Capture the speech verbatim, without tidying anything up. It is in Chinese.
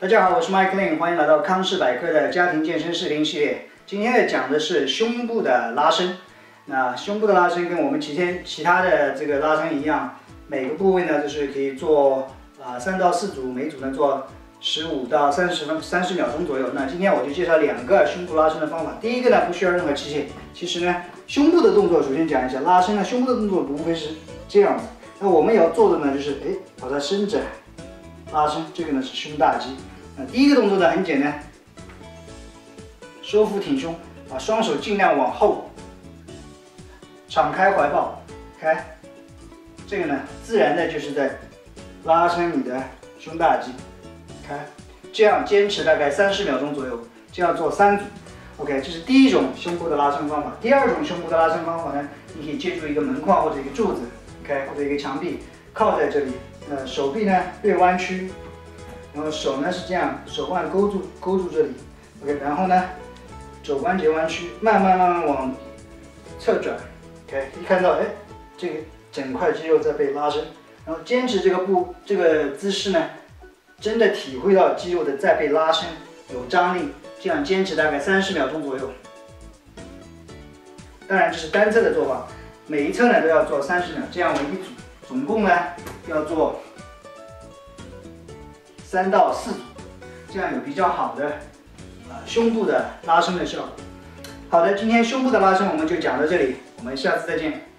大家好，我是 Mike Lin， 欢迎来到康氏百科的家庭健身视频系列。今天要讲的是胸部的拉伸。那胸部的拉伸跟我们其天其他的这个拉伸一样，每个部位呢就是可以做啊三到四组，每组呢做十五到三十分三十秒钟左右。那今天我就介绍两个胸部拉伸的方法。第一个呢不需要任何器械，其实呢胸部的动作首先讲一下，拉伸呢胸部的动作无非是这样子。那我们要做的呢就是哎把它伸展。 拉伸，这个呢是胸大肌。那第一个动作呢很简单，收腹挺胸，把双手尽量往后，敞开怀抱，开。这个呢自然的就是在拉伸你的胸大肌，开。这样坚持大概三十秒钟左右，这样做三组。OK， 这是第一种胸部的拉伸方法。第二种胸部的拉伸方法呢，你可以借助一个门框或者一个柱子 ，OK， 或者一个墙壁，靠在这里。 呃，手臂呢略弯曲，然后手呢是这样，手腕勾住勾住这里 ，OK， 然后呢肘关节弯曲，慢慢慢慢往侧转 ，OK， 一看到哎，这个整块肌肉在被拉伸，然后坚持这个步这个姿势呢，真的体会到肌肉的在被拉伸，有张力，这样坚持大概三十秒钟左右。当然这是单侧的做法，每一侧呢都要做三十秒，这样为一组。 总共呢要做三到四组，这样有比较好的呃胸部的拉伸的效果。好的，今天胸部的拉伸我们就讲到这里，我们下次再见。